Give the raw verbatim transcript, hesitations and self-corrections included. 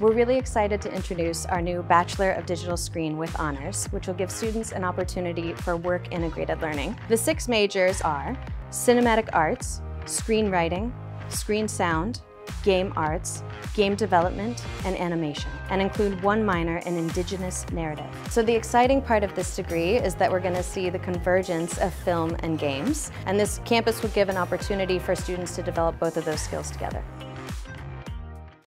We're really excited to introduce our new Bachelor of Digital Screen with honors, which will give students an opportunity for work-integrated learning. The six majors are Cinematic Arts, Screenwriting, Screen Sound, Game Arts, Game Development, and Animation, and include one minor in Indigenous Narrative. So the exciting part of this degree is that we're going to see the convergence of film and games, and this campus would give an opportunity for students to develop both of those skills together.